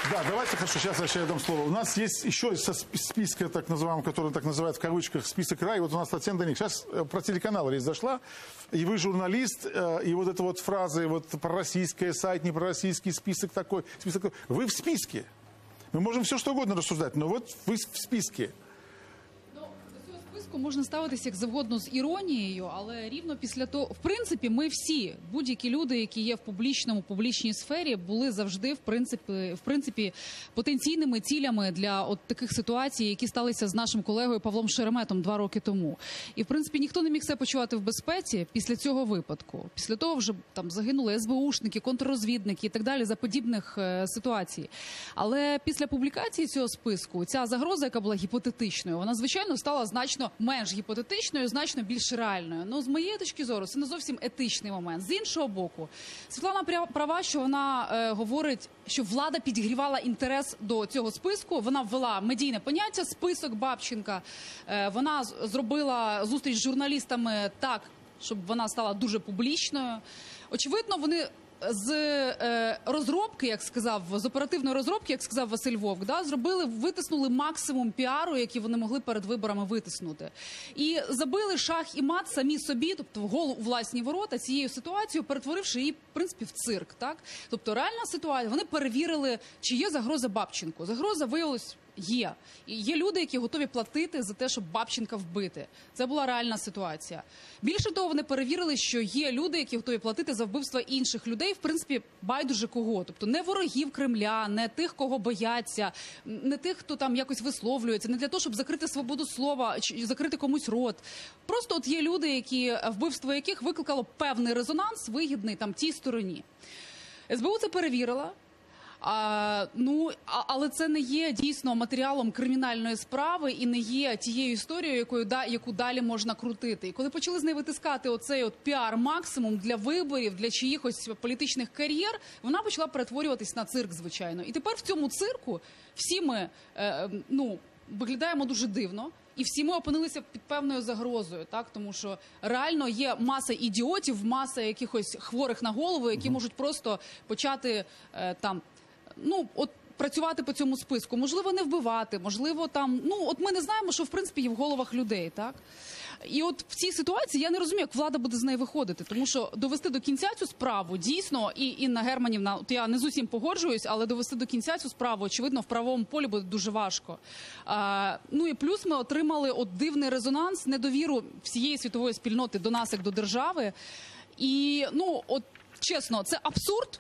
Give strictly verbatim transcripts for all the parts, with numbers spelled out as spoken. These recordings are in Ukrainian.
Да, давайте, хорошо, сейчас я дам слово. У нас есть еще со списка, так называемого, который так называют в кавычках, список рай. Вот у нас Татьяна Даник. Сейчас про телеканал речь зашла. И вы журналист, и вот эта вот фраза, вот пророссийская сайт, не пророссийский список такой, список такой. Вы в списке. Мы можем все что угодно рассуждать, но вот вы в списке. Можна ставитися як завгодно з іронією, але рівно після того, в принципі, ми всі, будь-які люди, які є в публічному, публічній сфері, були завжди, в принципі, в принципі, потенційними цілями для от таких ситуацій, які сталися з нашим колегою Павлом Шереметом два роки тому. І, в принципі, ніхто не міг себе почувати в безпеці після цього випадку. Після того вже там загинули ес бе ушники, контррозвідники і так далі за подібних е, ситуацій. Але після публікації цього списку, ця загроза, яка була гіпотетичною, вона, звичайно, стала значно менш гіпотетичною, значно більш реальною. Ну, з моєї точки зору, це не зовсім етичний момент. З іншого боку, Світлана права, що вона е, говорить, що влада підігрівала інтерес до цього списку. Вона ввела медійне поняття «список Бабченка». Е, вона зробила зустріч з журналістами так, щоб вона стала дуже публічною. Очевидно, вони з е, розробки, як сказав, з оперативної розробки, як сказав Василь Вовк, да, зробили, витиснули максимум піару, який вони могли перед виборами витиснути. І забили шах і мат самі собі, тобто в голу у власні ворота, цією ситуацією, перетворивши її, в принципі, в цирк. Так? Тобто реальна ситуація, вони перевірили, чи є загроза Бабченку. Загроза виявилась є. І є люди, які готові платити за те, щоб Бабченка вбити. Це була реальна ситуація. Більше того, вони перевірили, що є люди, які готові платити за вбивство інших людей, в принципі, байдуже кого. Тобто не ворогів Кремля, не тих, кого бояться, не тих, хто там якось висловлюється, не для того, щоб закрити свободу слова, чи закрити комусь рот. Просто от є люди, які, вбивство яких викликало певний резонанс, вигідний там тій стороні. ес бе у це перевірила. А, ну, а, але це не є дійсно матеріалом кримінальної справи і не є тією історією, якою, да, яку далі можна крутити. І коли почали з неї витискати оцей от піар-максимум для виборів, для чиїхось політичних кар'єр, вона почала перетворюватись на цирк, звичайно. І тепер в цьому цирку всі ми е, ну, виглядаємо дуже дивно. І всі ми опинилися під певною загрозою, так? Тому що реально є маса ідіотів, маса якихось хворих на голову, які можуть просто почати е, там, ну, от працювати по цьому списку. Можливо, не вбивати, можливо, там, ну, от ми не знаємо, що, в принципі, є в головах людей, так? І от в цій ситуації я не розумію, як влада буде з неї виходити, тому що довести до кінця цю справу, дійсно, і Інна Германівна, от я не з усім погоджуюсь, але довести до кінця цю справу, очевидно, в правовому полі буде дуже важко. А, ну і плюс ми отримали от дивний резонанс, недовіру всієї світової спільноти до нас, як до держави. І, ну, от, чесно, це абсурд.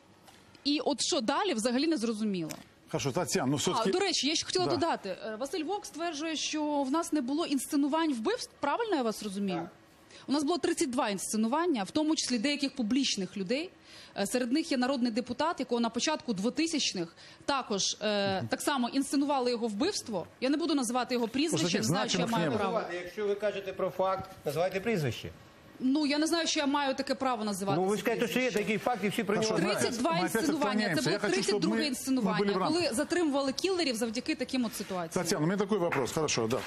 І от що далі, взагалі не зрозуміло. Хорошо, Тетяна, ну все-таки... А, до речі, я ще хотіла да. додати. Василь Вовк стверджує, що в нас не було інсценувань вбивств. Правильно я вас розумію? Так. У нас було тридцять два інсценування, в тому числі деяких публічних людей. Серед них є народний депутат, якого на початку двотисячних також е, так само інсценували його вбивство. Я не буду називати його прізвище, не знаю, що я маю право. Якщо ви кажете про факт, називайте прізвище. Ну, я не знаю, що я маю таке право називати. Ну, ви скажете, що є такий факт, і всі про нього знають. тридцять два інсценування. Це було тридцять друге інсценування, коли затримували кілерів завдяки таким от ситуаціям. Татьяна, у меня такой вопрос. Хорошо, да.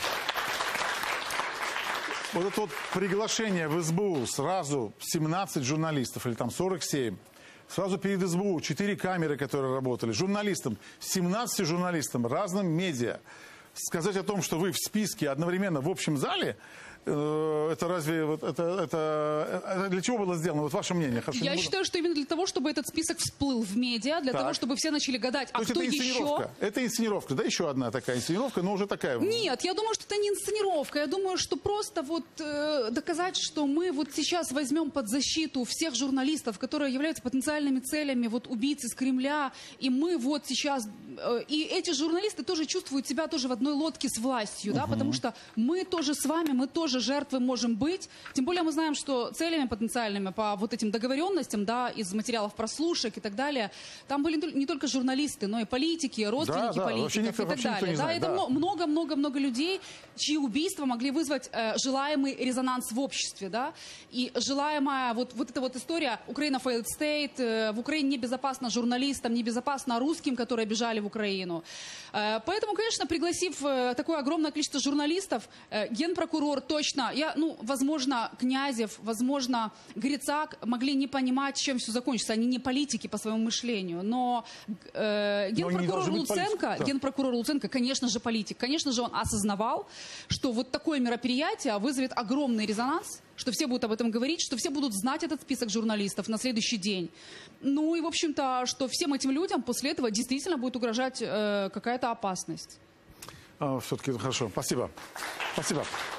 Вот это вот приглашение в эс бэ у сразу семнадцать журналистов, или там сорок семь. Сразу перед эс бэ у четыре камеры, которые работали. Журналистам, семнадцати журналистам, разным медиа. Сказать о том, что вы в списке одновременно в общем зале, это разве вот это, это, это для чего было сделано? Вот ваше мнение. Хорошо, я считаю, что именно для того, чтобы этот список всплыл в медиа, для так. того, чтобы все начали гадать, а кто это еще? Это инсценировка, да, еще одна такая инсценировка, но уже такая. Нет, я думаю, что это не инсценировка. Я думаю, что просто вот э, доказать, что мы вот сейчас возьмем под защиту всех журналистов, которые являются потенциальными целями вот убийц из Кремля, и мы вот сейчас э, и эти журналисты тоже чувствуют себя тоже в одной лодке с властью, угу. да, потому что мы тоже с вами, мы тоже жертвы можем быть. Тем более мы знаем, что целями потенциальными по вот этим договоренностям, да, из материалов прослушек и так далее, там были не только журналисты, но и политики, родственники да, да, политиков и так далее. Да, это много-много-много людей, чьи убийства могли вызвать э, желаемый резонанс в обществе, да, и желаемая вот, вот эта вот история Украина failed state, э, в Украине небезопасно журналистам, небезопасно русским, которые бежали в Украину. Э, поэтому, конечно, пригласив э, такое огромное количество журналистов, э, генпрокурор точно точно, я, ну, возможно, Князев, возможно, Грицак могли не понимать, чем все закончится. Они не политики по своему мышлению. Но э, генпрокурор Луценко, да. генпрокурор Луценко, конечно же, политик. Конечно же, он осознавал, что вот такое мероприятие вызовет огромный резонанс, что все будут об этом говорить, что все будут знать этот список журналистов на следующий день. Ну и, в общем-то, что всем этим людям после этого действительно будет угрожать э, какая-то опасность. А, все-таки хорошо. Спасибо. Спасибо.